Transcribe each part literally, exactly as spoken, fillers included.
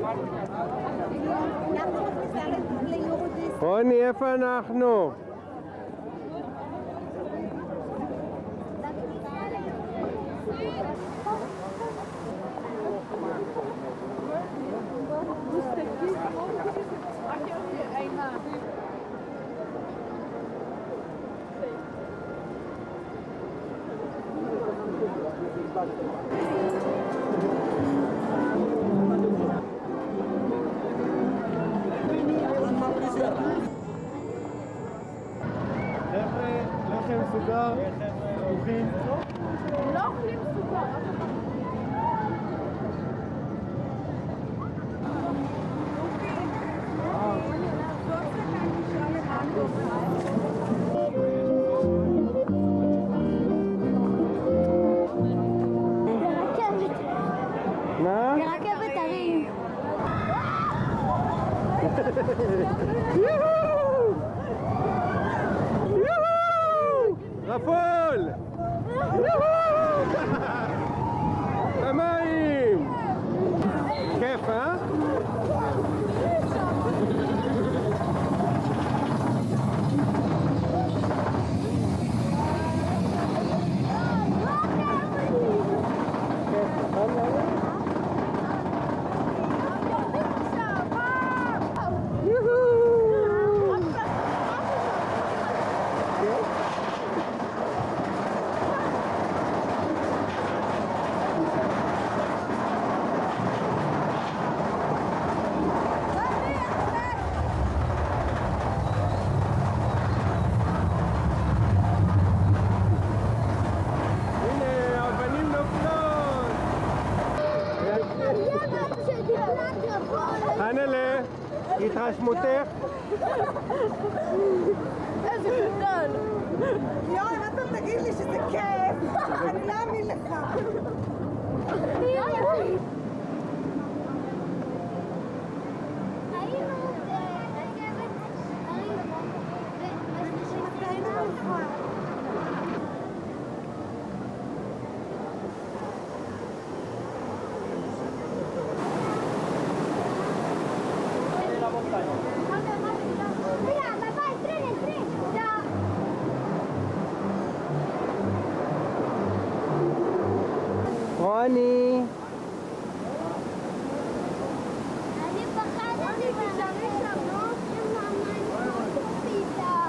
רוני, איפה אנחנו? לחם סוכר, תפוחים. לא אוכלים סוכר. מה? רכבת הרים. רפול! במים! כיף, אה? חנלה, התרשמותך? איזה קטן. יואי, מה אתה תגיד לי שזה כיף? אני לא אאמין לך. רוני! אני פחדתי תשארי שם, לא? מאמא, אני פחדתי איתה.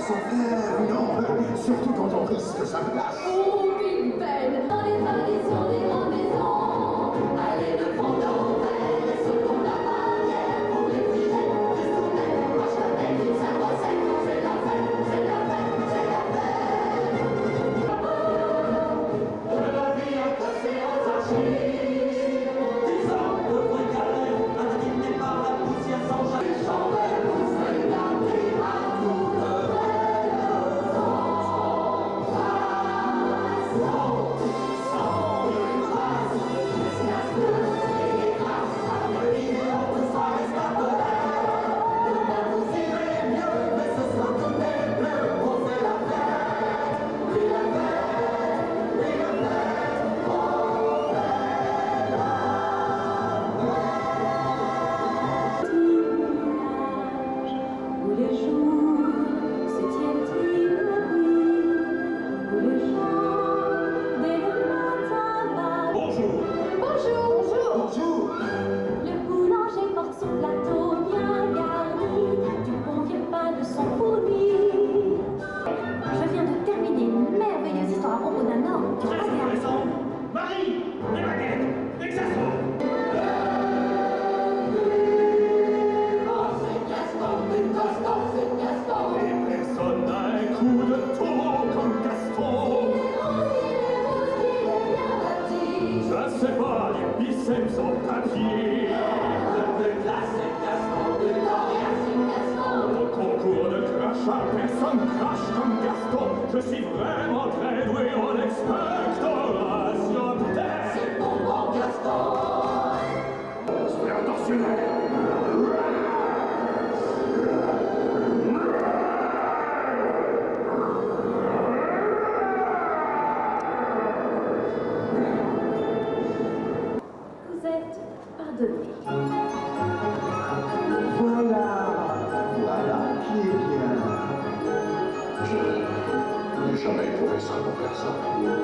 s'en faire, non, surtout quand on risque sa place. Oh, Big Ben, dans les vallées sur les grandes maisons, allez de front en vers, et ce qu'on a barrière pour les filets, du sounet, moi je t'appelle une sainte recette, c'est la fête, c'est la fête, c'est la fête. De la vie à passer aux archives, dix ans de vraie galère, indigné par la poussière sans jamais chandelle, vous serez gardés à toute où les jours se tiennent immobiles, où les gens dès le matin battent. Bonjour. Bonjour, bonjour. Bonjour. Le boulanger porte son plateau bien garni, du bon vieux pain de son fourni. Je viens de terminer une merveilleuse histoire à propos d'un homme qui Très intéressant. Marie, les baguettes, l'exaction. Et personne n'a un coup de taureau comme Gaston. Ça c'est pas les biceps en papier. Au concours de crachat, personne crache comme Gaston. Je suis vraiment très doué en expectoration. C'est bon, bon Gaston. Soyez attentionnés. Vous êtes pardonné. Voilà, voilà qui est bien. Je n'ai jamais trouvé ça pour personne.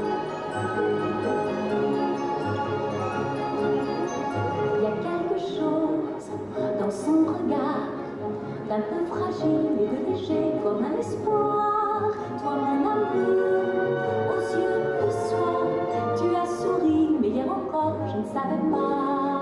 Il y a quelque chose dans son regard, d'un peu fragile et de léger comme un espoir. Toi, mon amour, aux yeux de soie, tu as souri, mais hier encore, je ne savais pas.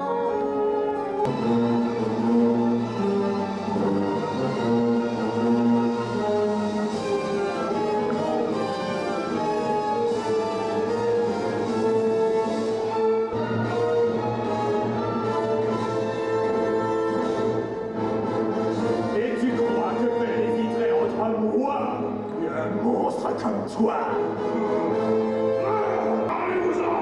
Et tu crois que Belle hésiterait entre moi et un monstre comme toi? Allez-vous-en!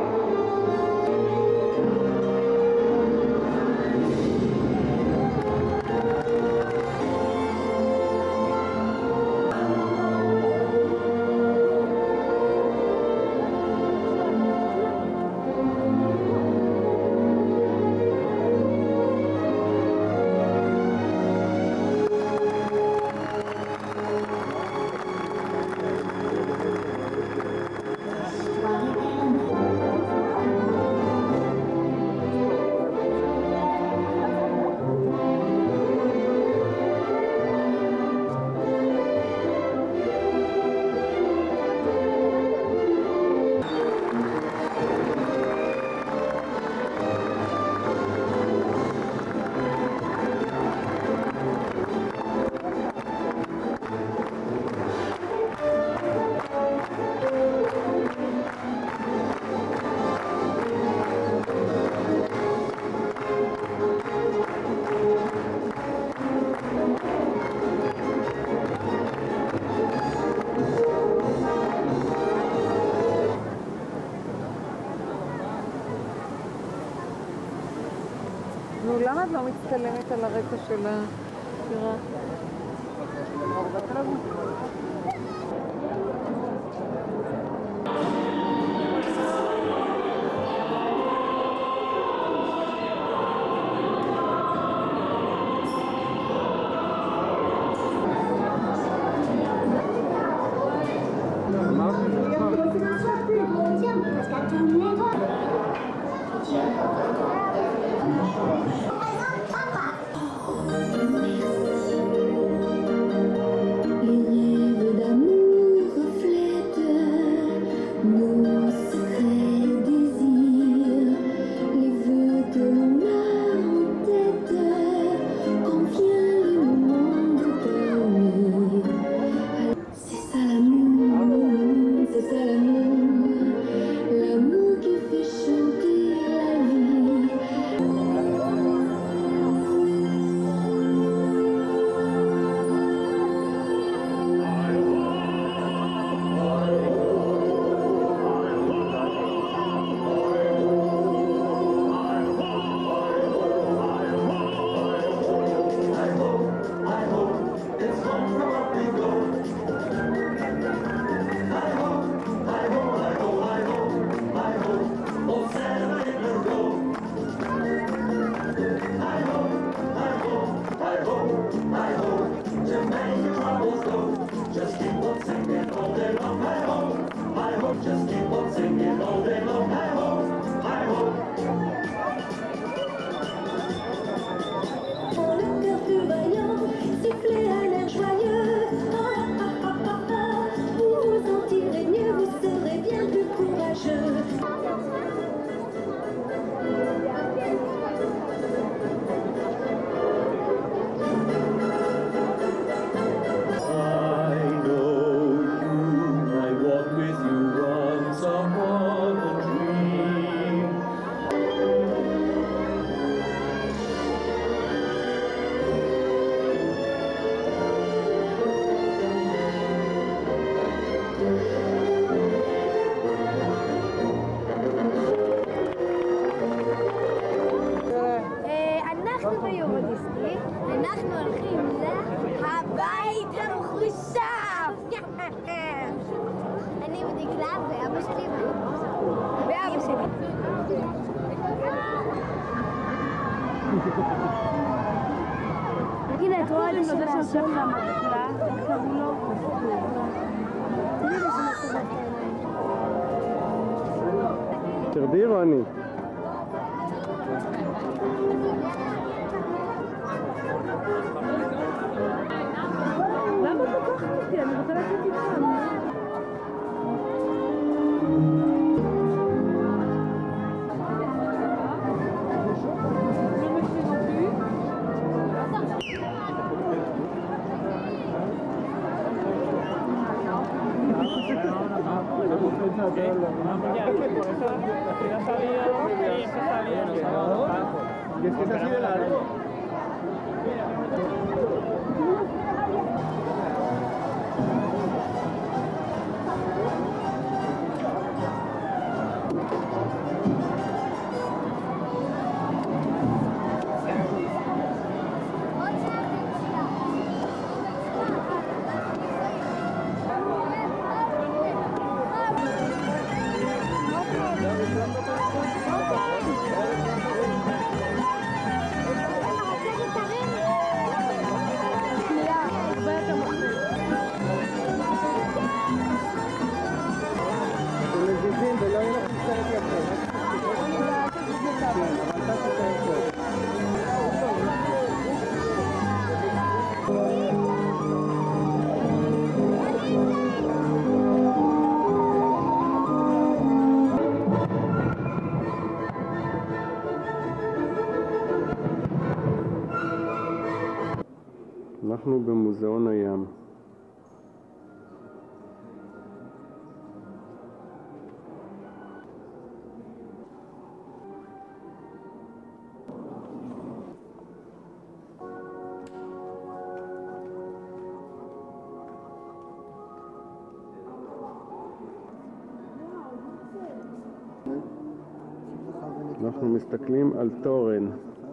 נו, למה את לא מצטלמת על הרקע של השירה? You תגיד, את רואה את זה שיושב למקלה? איך קראו לו? תרדי רוני. למה את לוקחת אותי? אני רוצה לצאת איתך. Y es que es así de largo. אנחנו במוזיאון הים. אנחנו מסתכלים על תורן.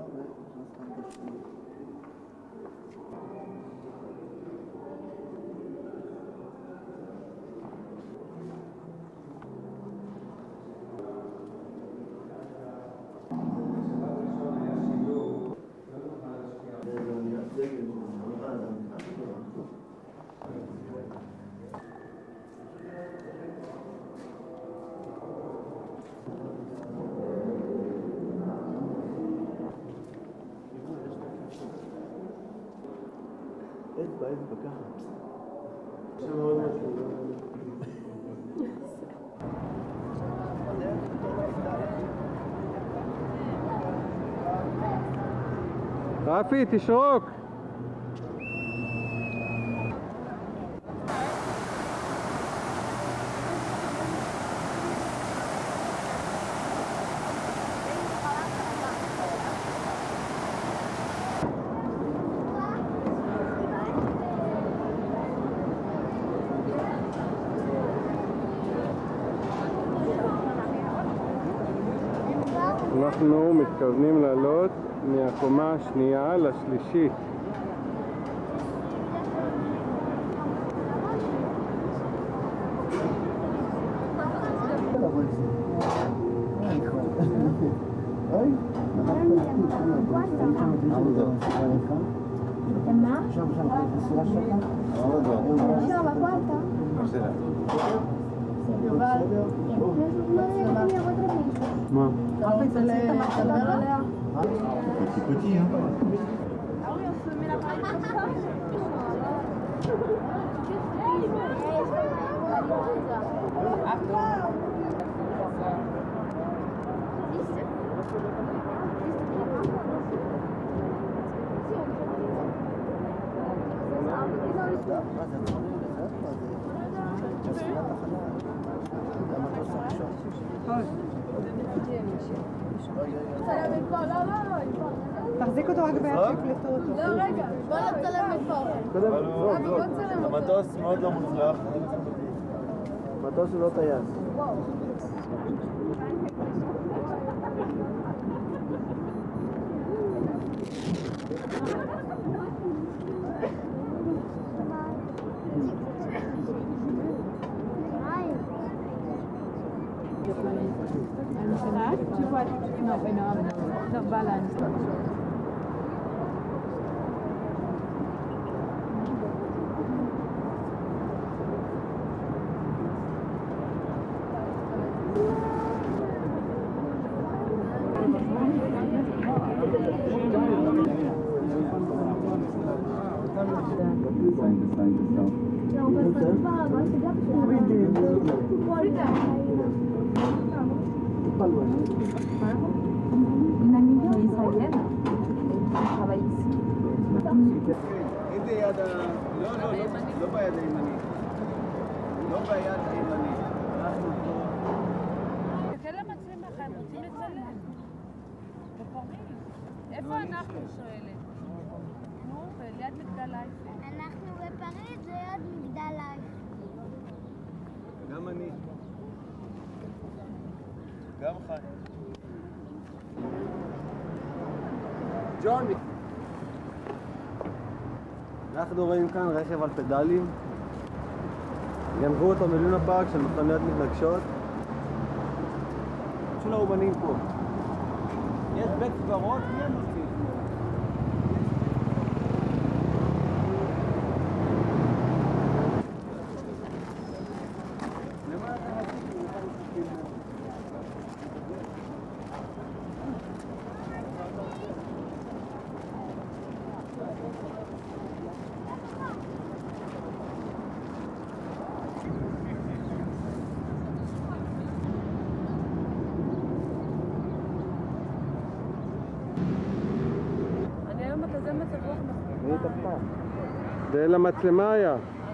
אצבע, אצבע, ככה. רפי, תשרוק! אנחנו מתכוונים לעלות מהקומה השנייה לשלישית. מה? רפי, תדבר עליה. petit petit, hein. Ah oui, on se met la paille comme ça. תחזיק אותו רק ביד שיקלטו אותו. לא, רגע, בוא נצלם מפה. אבי, בוא נצלם אותו. המטוס מאוד לא מוצלח. מטוס הוא לא טייס. Tu vois, non, mais non, non, balance. Une amie israélienne qui travaille ici. אם זה יד ה... לא, לא, לא ביד הימנית. לא ביד הימנית. אנחנו פה... תסתכל למצלמה, הם רוצים לצלם. בפורים. איפה אנחנו, שואלת? נו, ליד מגדל אייפל. אנחנו בפריז ליד מגדל אייפל. גם אני. גם חי. ג'ון! אנחנו רואים כאן רכב על פדלים. גנבו אותו מלונה פארק של מכוניות מתנגשות. של האומנים פה. יש בית קברות, מי הם עושים? זה למצלמה היה.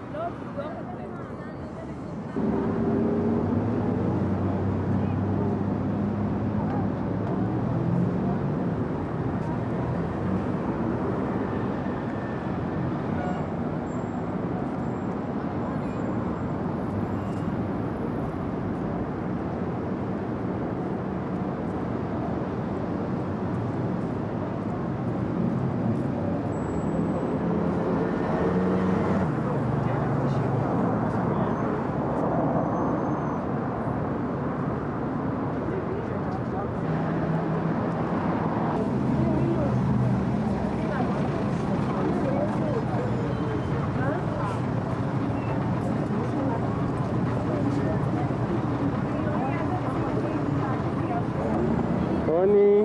רוני.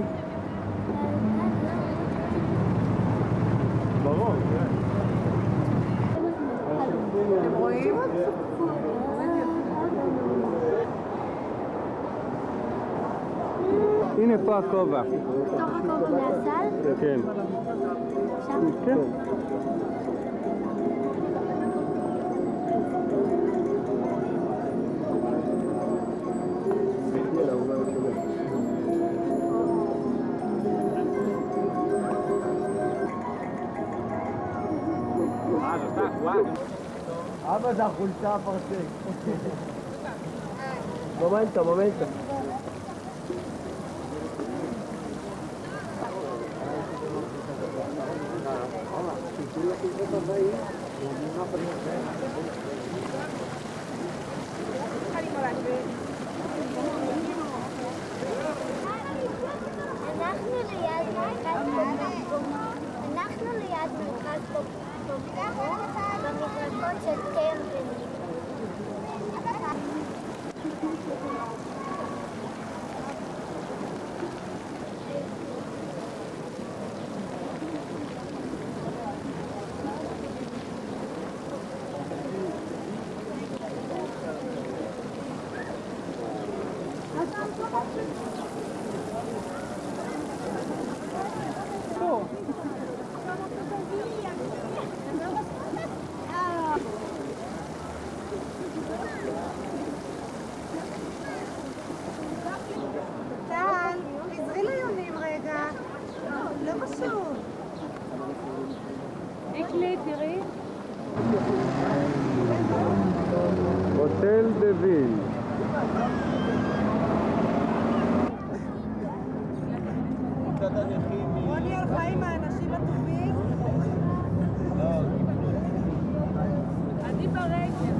ברור, כן. אתם רואים? הנה פה הכובע. בתוך הכובע מהסל? כן. שם? כן. אבא זה החולצה הפרסק. מומנטו, מומנטו. אנחנו ליד מרכז אנחנו ליד מרכז במחלקות של קמפינג. טל, תעזרי ליונים רגע. לא פשוט. איקלי, תראי. הוטל דה ויל. רוני הלכה עם האנשים הטובים. אני ברגל.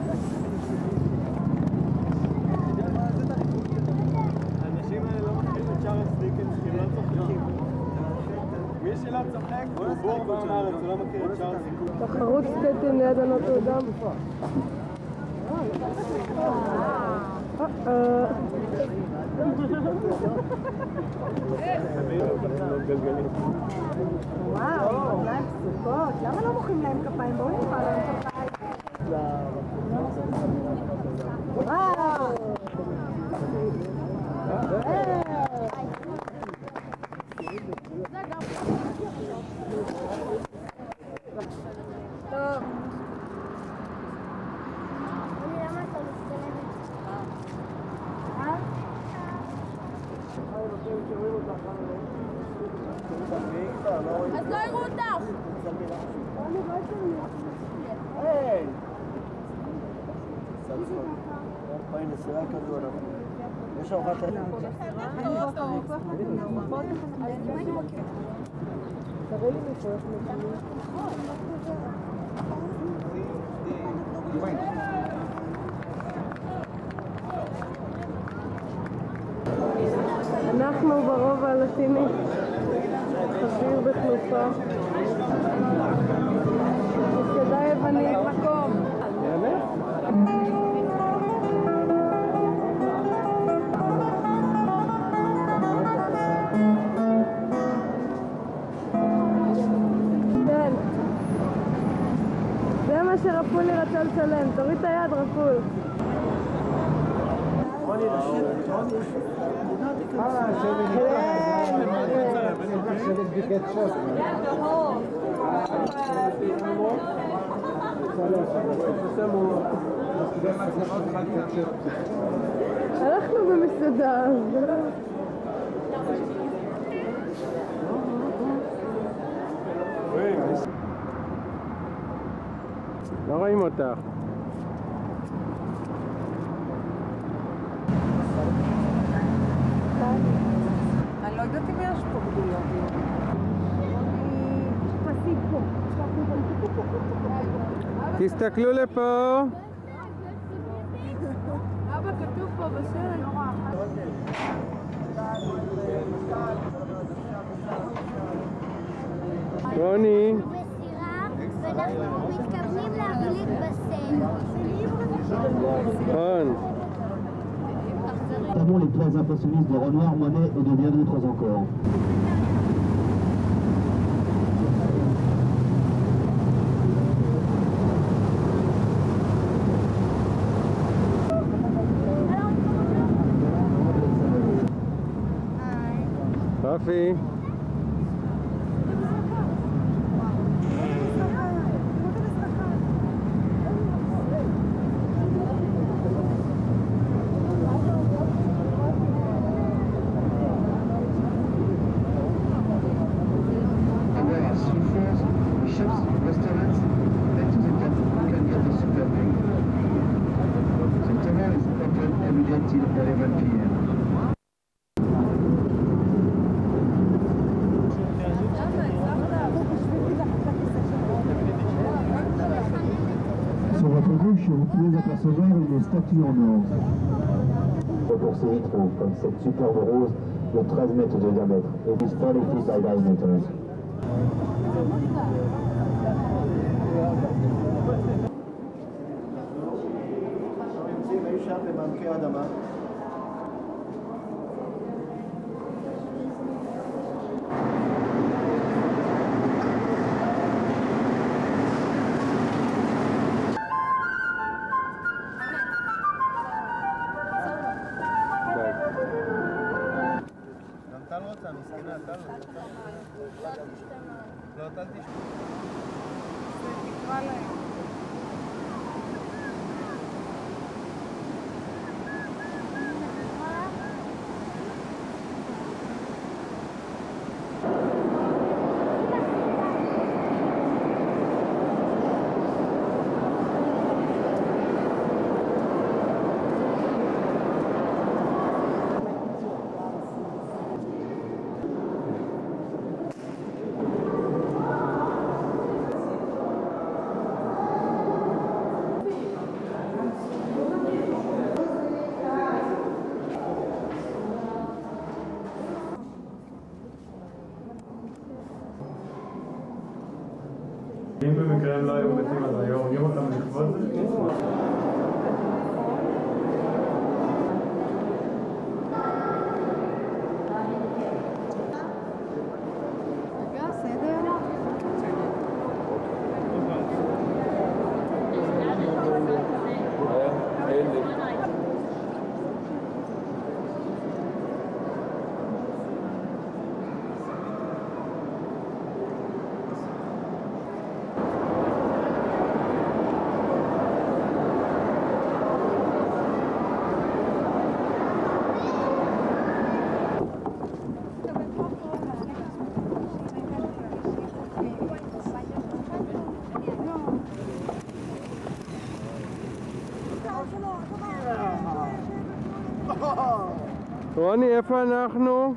האנשים האלה לא מכירים את צ'ארלס דיקנס, כי הם לא צוחקים. מי שלא צוחק הוא בור בעם הארץ, הוא לא מכיר את צ'ארלס דיקנס. תחרות סקייטים ליד הנוטרדם. וואו, רגליים פסוקות. למה לא מוחאים להם כפיים? בואו נמחא להם כפיים. אז לא יראו אותך. היי! הנה, סירה כזו עליו. יש ארוחת ערב. אנחנו ברובע הלטיני, חזיר בתנופה, מסעדה יוונית מקום. כן, זה מה שרפולי רצה לצלם, תוריד את היד רפול. הלכנו במסעדה. לא רואים אותך. אני לא יודעת אם יש פה גדולות. חסיד פה. תסתכלו לפה. אבא, כתוב פה בסרט. רוני. בסירה, ואנחנו מתכוונים להחליק בסלע. נכון. Notamment les toiles impressionnistes de Renoir, Monet et de bien d'autres encore. רפי. Sur votre gauche, vous pouvez apercevoir une statue en or. Pour ces vitraux, comme cette superbe rose de treize mètres de diamètre. It is forty feet by nine meters. שם במעמקי האדמה. גם טל רוצה, מסכנה, טל רוצה. לא, טל תשמע. תקרא להם. אם במקרה הם לא היו מתים, אז היו הורגים אותם לכבוד זה? רגע, בסדר? רוני, איפה אנחנו?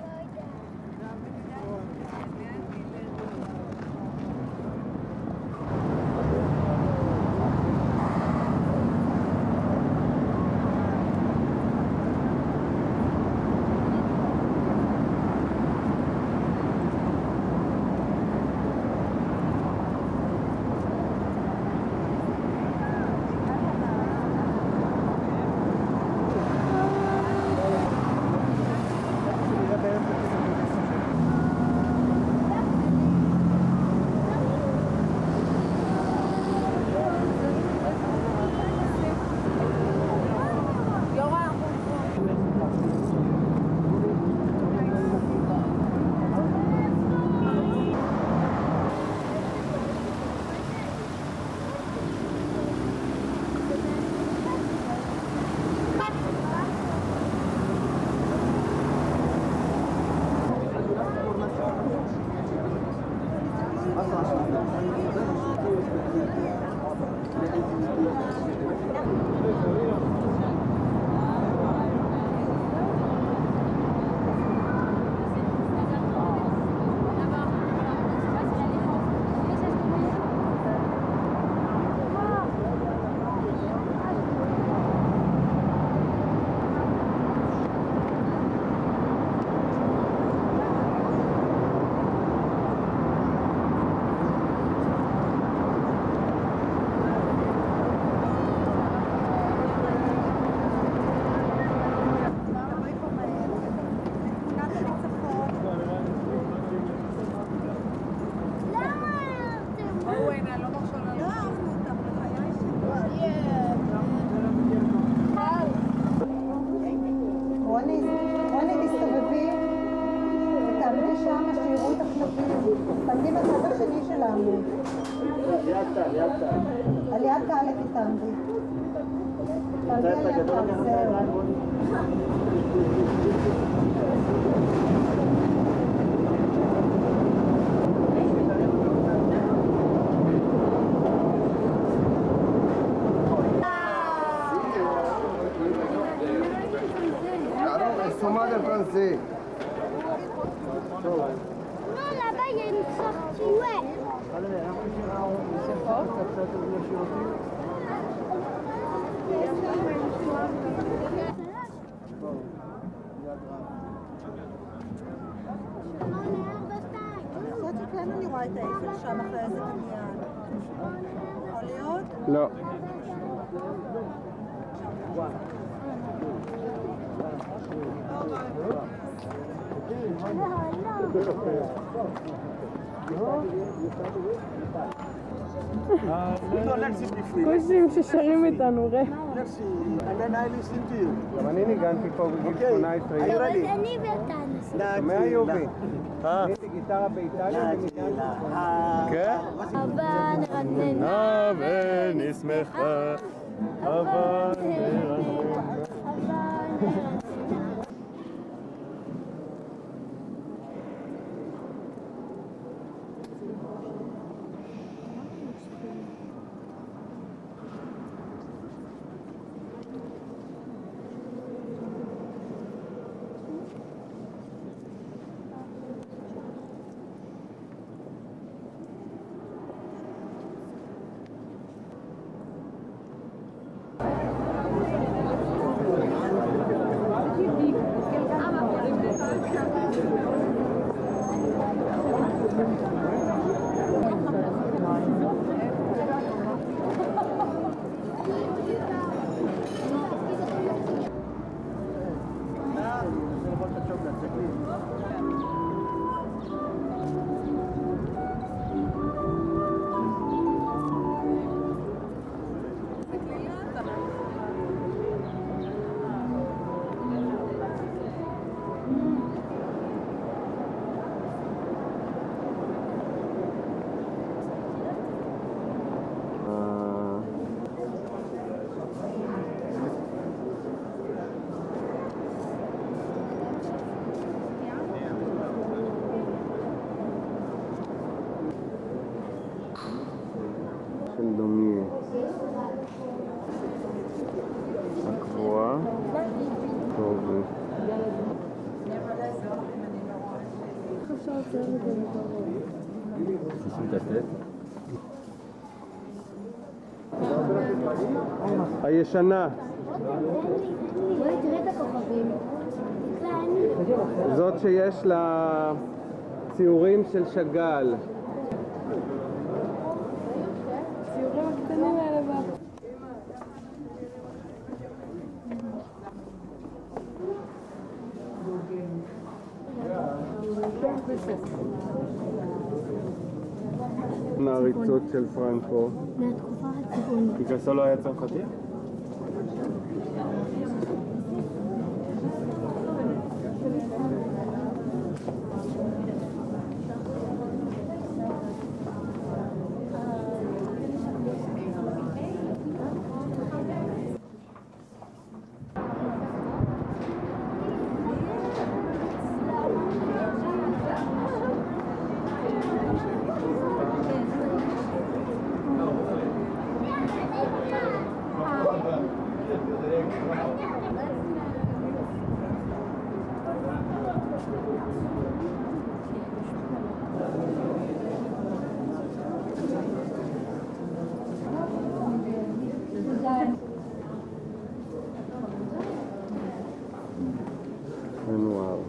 עליית קהל לקיטנדי. תרגיע ליד קהל, זהו. Sommage français. Non, là-bas, il y a une sortie. Ouais. זאת כן אני רואה את האיפל שם אחרי איזה בניין. יכול להיות? לא. כושים ששרים איתנו, ראה. גם אני ניגנתי פה בגיל שמונה עשרה. אבל אני ואתה שומע יובי? עשיתי גיטרה באיטליה וניגנתי. כן? הבה נרננה הבה נשמחה, הבה נרננה. הישנה. בואי תראה את הכוכבים. זאת שיש לה ציורים של שאגאל. ציורים הקטנים האלה בה. מעריצות של פרנקו. מהתקופה הצבעונית. פיקאסו לא היה צרפתי? מנוער.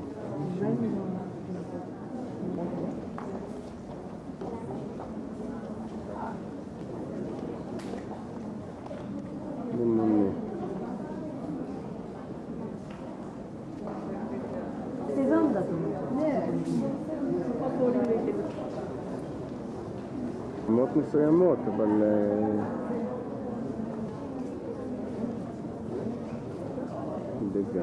בינוני. רמות מסוימות, אבל דגה.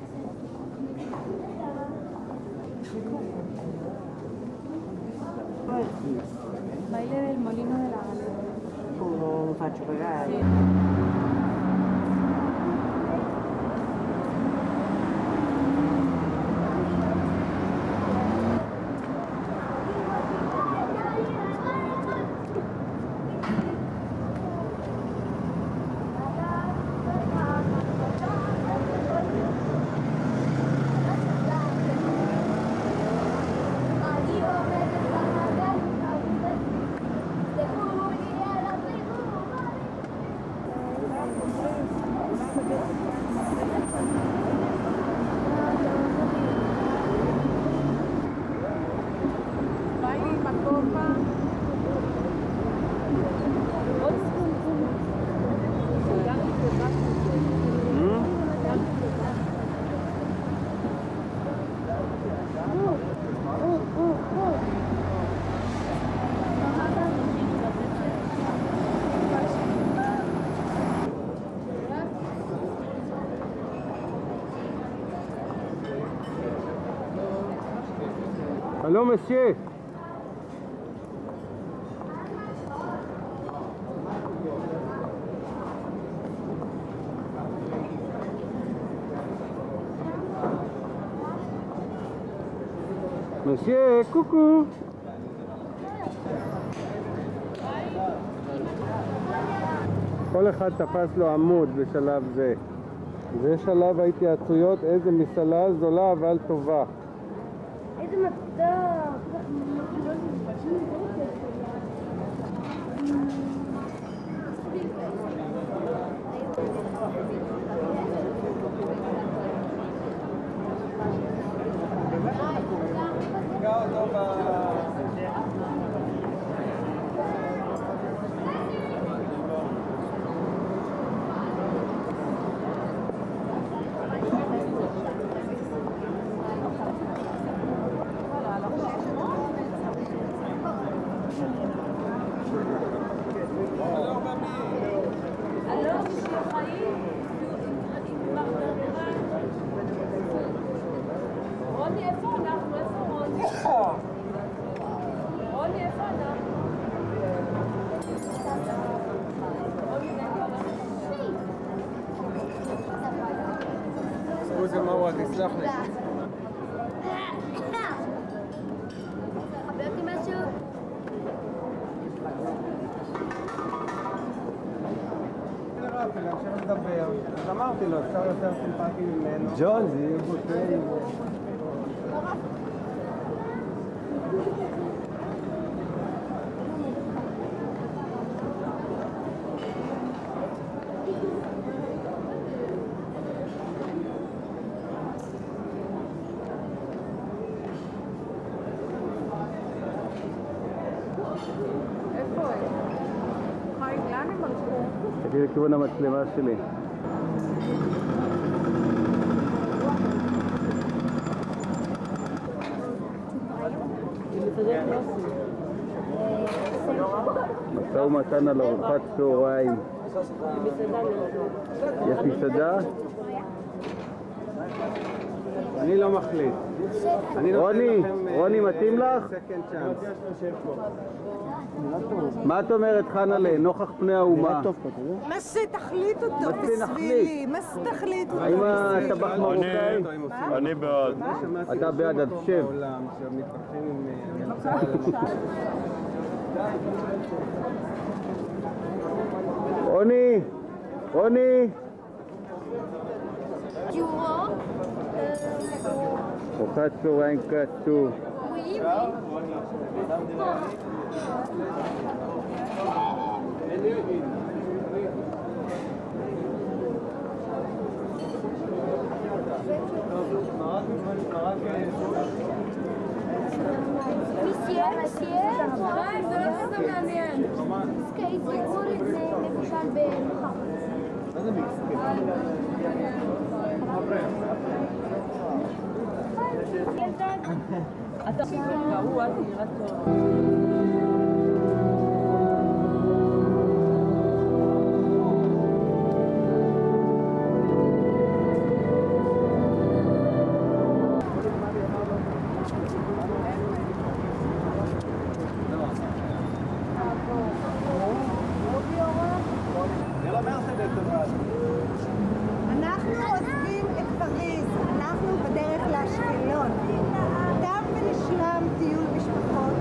Baile del molino de la galera. Lo faccio pagare. Allô, monsieur? Monsieur, coucou! כל אחד תפס לו עמוד בשלב זה. זה שלב ההתייעצויות, איזה מסעדה זולה אבל טובה. איזה מתוק! סקוזה מרווה, תסלח לי. חבר אותי משהו? עכשיו נדבר. אז אמרתי לו, אפשר יותר סימפטי ממנו. ג'ון, זה יהיה בוטה. תגידי לכיוון המצלמה שלי. משא ומתן על ארוחת צהריים. יש מסעדה? אני לא מחליט. רוני, רוני, מתאים לך? מה את אומרת, חנלה, נוכח פני האומה? מה שתחליט אותו בשבילי, מה שתחליט אותו האם בשבילי. הטבח מרוקאי? אני בעד. אתה בעד, אז שב. רוני, רוני. ארוחת צהריים כתוב. Monsieur, monsieur, זה לא כזה מעניין. סקייט, תראו את זה מבושל במחר. מה זה מיקסקייט? אתה גרוע, זה נראה טוב. אנחנו עוזבים את פריז, אנחנו בדרך לאשקלון. תם ונשלם טיול משפחות.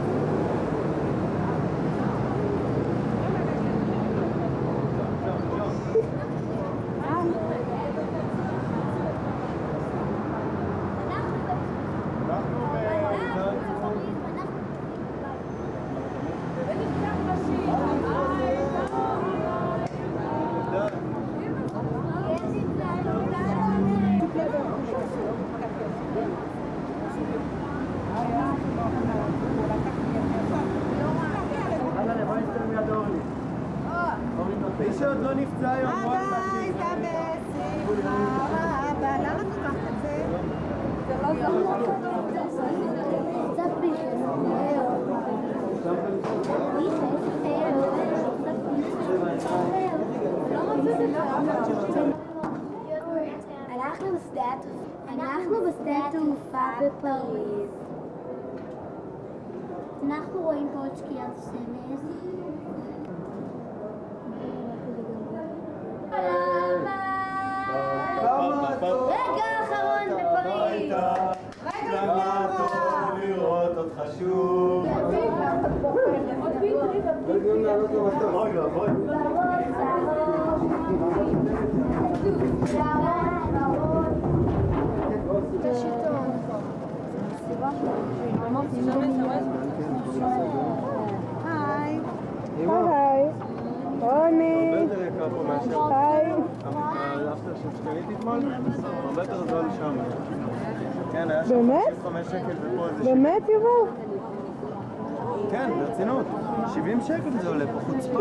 מי שעוד לא נפצע היום, בוא ביי, דבס, אבא, למה תיקח את זה? זה אנחנו בשדה התעופה בפריז. אנחנו רואים פה את שקיעת השמש. רגע האחרון בפריז. כמה טוב לראות אותך שוב. אוי ואבוי. היי. היי. רוני. הרבה יותר יקר פה מאשר... היי. האפטר שקניתי אתמול, הרבה יותר זול שם. כן, היה שם באמת? חמישים וחמש שקל ופה איזה... באמת יבוא? כן, ברצינות. שבעים שקל זה עולה פה, חוצפה.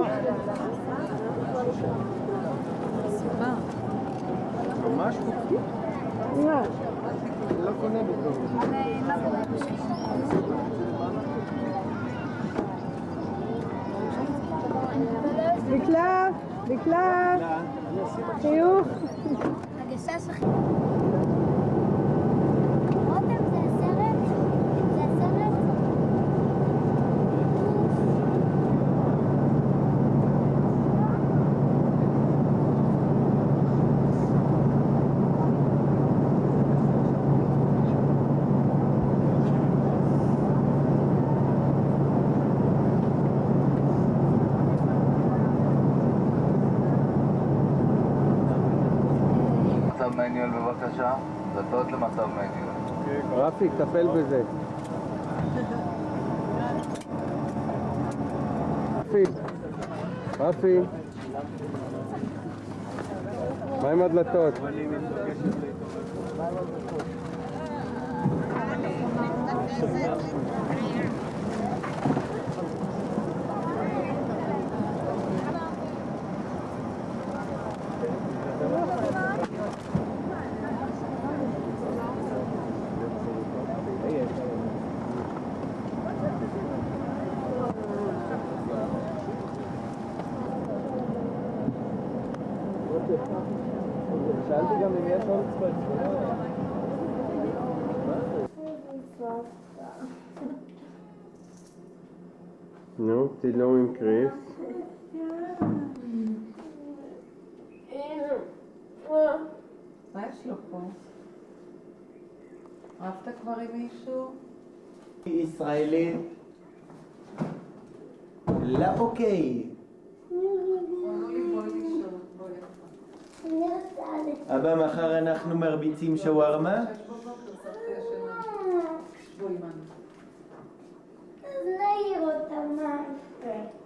ממש חוצפה. מה? אני לא קונה בטוב. דקלה, דקלה, חיוך. הגשש הכי... רותם, זה הסרט? זה הסרט? מצב מניול בבקשה, דלתות למצב מניול. רפי, תטפל בזה. רפי, רפי, מה עם הדלתות? שאלתי גם אם יש עוד צפת. נו, צילום עם קריס. מה יש לו פה? רבת כבר עם מישהו? ישראלית. לא אוקיי. אבא, מחר אנחנו מרביצים שווארמה? אז נעיר אותה מה יקרה.